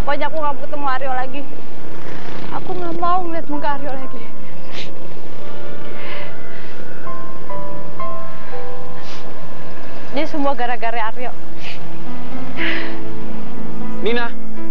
Pokoknya aku nggak mau ketemu Aryo lagi. Aku nggak mau ngeliat muka Aryo lagi. Ini semua gara-gara Aryo. Nina.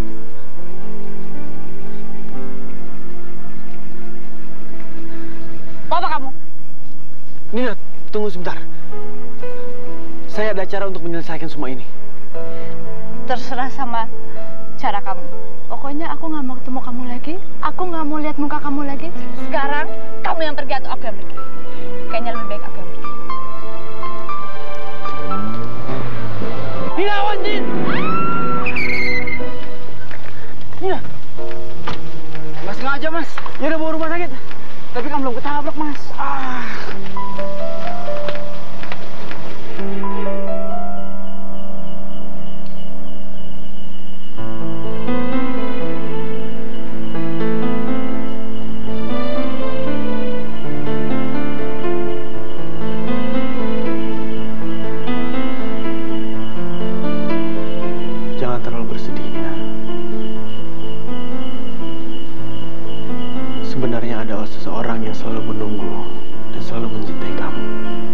Mau apa kamu? Nina, tunggu sebentar. Saya ada cara untuk menyelesaikan semua ini. Terserah sama cara kamu. Pokoknya aku nggak mau ketemu kamu lagi. Aku nggak mau lihat muka kamu lagi. Sekarang kamu yang pergi atau aku yang pergi? Kayaknya lebih baik aku yang pergi. Nina, awas, Nin! Nina! Nggak sengaja, Mas. Ya udah bawa rumah sakit. Tapi kan belum ketabrak, Mas. Jangan terlalu bersedih, Nina. Sebenarnya ada seseorang yang selalu menunggu dan selalu mencintai kamu.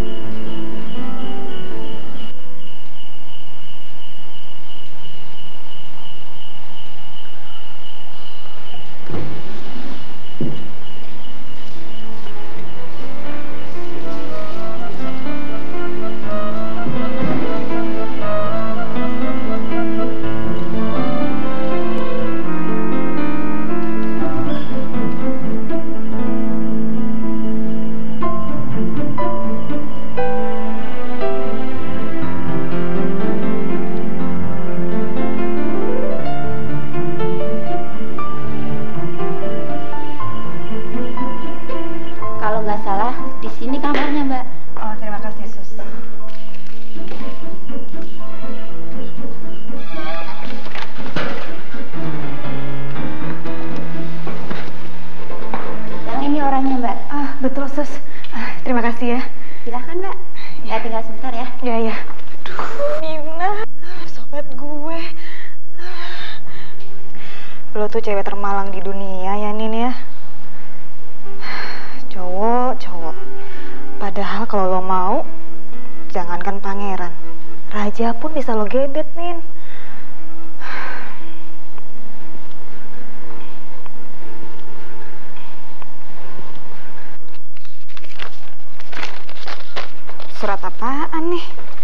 Kalau nggak salah, di sini kamarnya, Mbak. Oh, terima kasih, Sus. Yang ini orangnya, Mbak. Betul, Sus. Terima kasih ya. Silahkan, Mbak. Saya tinggal sebentar ya. Ya. Aduh, Nina. Sobat gue. Lo tuh cewek termalang di dunia ya, Nin ya. Cowok. Padahal kalau lo mau, jangankan pangeran, raja pun bisa lo gebet, Nin. Surat apaan nih?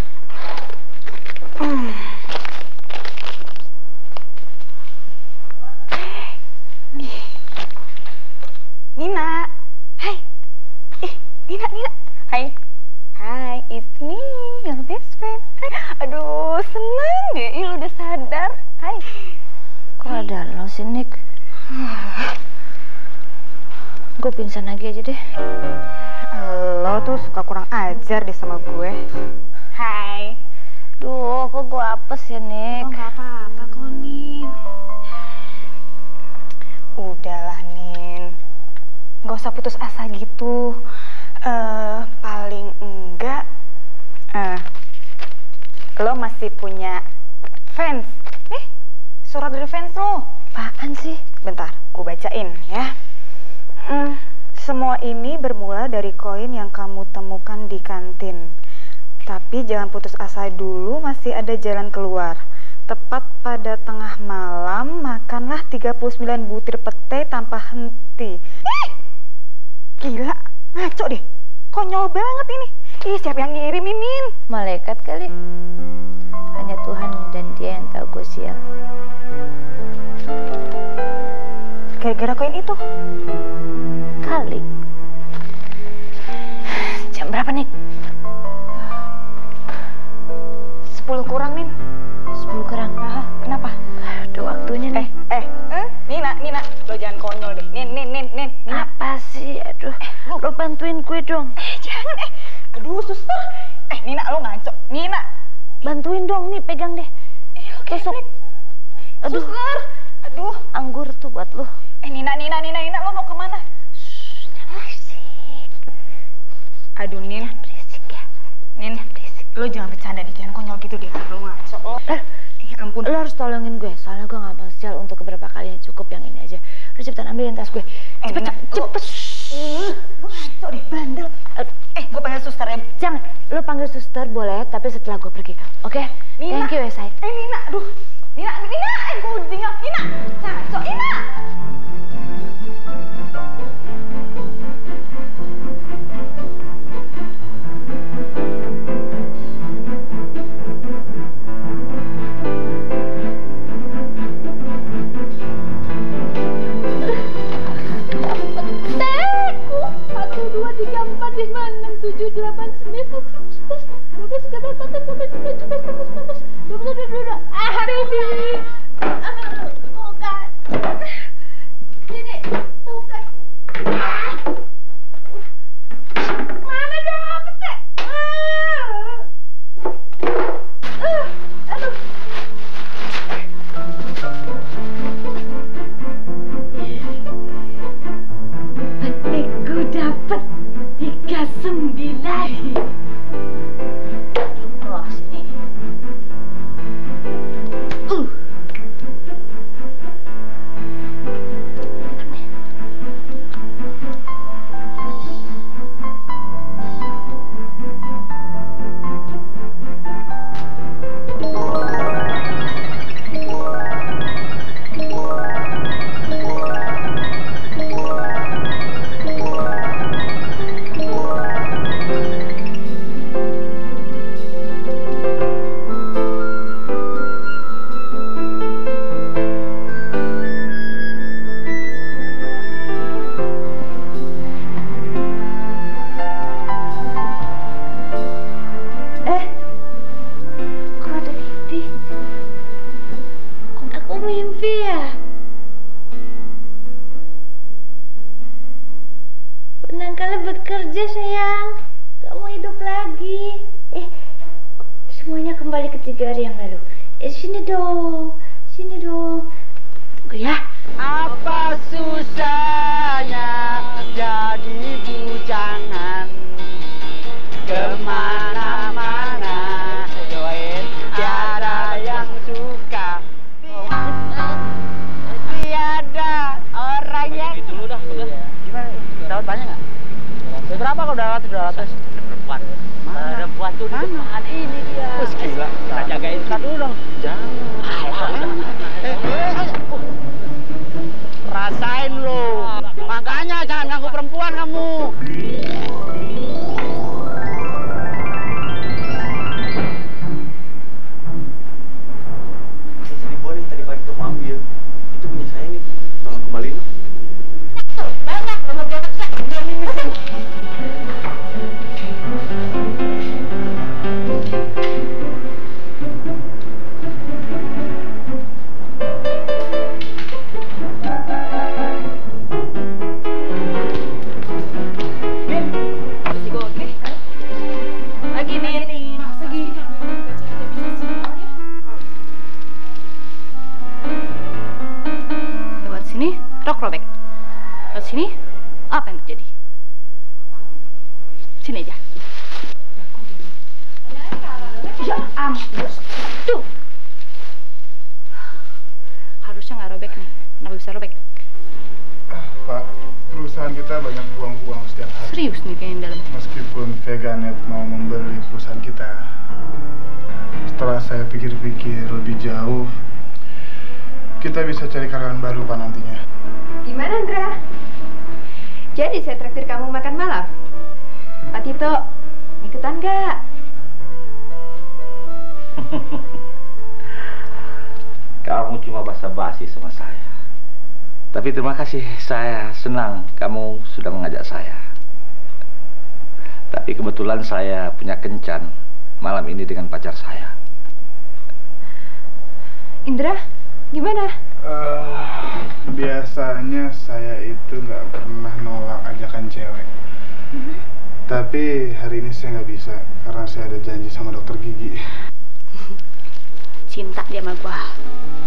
Nina. Hai. Nina. Hai. Hi, it's me, your best friend. Hai. Aduh, seneng deh. Lu udah sadar. Hai. Kok ada lo sih, Nick? Gue pingsan lagi aja deh. Lo tuh suka kurang ajar deh sama gue. Hai. Duh, kok gue apes ya, Nick? Oh, nggak apa-apa kok, Nin. Udahlah, Nin. Nggak usah putus asa gitu. Paling enggak, lo masih punya fans. Nih, surat dari fans lo. Apaan sih? Bentar, gue bacain ya. Semua ini bermula dari koin yang kamu temukan di kantin. Tapi jangan putus asa dulu, masih ada jalan keluar. Tepat pada tengah malam, makanlah 39 butir pete tanpa henti. Gila, ngaco deh. Konyol banget ini. Ih, siapa yang ngirim ini? Malaikat kali. Hanya Tuhan dan dia yang tahu gue sial. Gara-gara koin itu? Kali. Jam berapa, Nick? 10 kurang, Nin. 10 kurang. Kenapa? Udah waktunya nih. Nina, lo jangan konyol deh. Nin, Nina. Apa sih? Aduh, lo bantuin gue dong. Jangan, aduh, suster. Nina, lo ngaco. Nina. Bantuin dong, nih, pegang deh. Tusuk. Aduh. Suster. Aduh. Anggur tuh buat lo. Nina, lo mau kemana? Jangan berisik. Aduh, Nin. Jangan berisik ya. Nin, lo jangan bercanda deh, jangan konyol gitu deh. Lo ngaco. Ya ampun. Lo harus tolongin gue, soalnya gue gak mau sial untuk keberanian ambilin tas gue. Cepet, cepet. Lu ngaco deh, bandel. Gue panggil suster ya. Jangan, lu panggil suster boleh, tapi setelah gue pergi. Oke? Nina. Thank you ya, Say. Nina, aduh. Nina, gue udah tinggal. Nina, ngaco, Nina. Bekerja sayang, kamu hidup lagi. Semuanya kembali ke 3 hari yang lalu. Sini dong, sini dong. Tunggu ya. Apa susahnya jadi bujangan, kemana-mana join, tiada yang suka. Tiada orang yang itu udah. Gimana? Dapat banyak nggak? Berapa kau dapat? 200. Perempuan. Perempuan tuh di depan ini dia. Gila. Kita jagain dulu dong. Jangan. Rasain lo. Makanya jangan ganggu perempuan kamu. Masa seribuan yang tadi pagi kamu ambil, itu punya saya nih. Tolong kembaliin. Banyak, belum berapa sih? Rok robek. Lewat sini, apa yang terjadi? Sini aja. Ya ampun. Tuh. Harusnya nggak robek nih. Kenapa bisa robek? Pak, perusahaan kita banyak buang-buang setiap hari. Serius nih kayaknya dalam. Meskipun Veganet mau membeli perusahaan kita, setelah saya pikir-pikir lebih jauh, kita bisa cari karyawan baru Pak nantinya. Gimana, Andra? Jadi saya traktir kamu makan malam? Pak Tito, ikutan nggak? Kamu cuma basa-basi sama saya. Tapi terima kasih, saya senang kamu sudah mengajak saya. Tapi kebetulan saya punya kencan malam ini dengan pacar saya. Indra, gimana? Biasanya saya itu nggak pernah nolak ajakan cewek. Tapi hari ini saya nggak bisa karena saya ada janji sama dokter gigi. Cinta dia sama gua.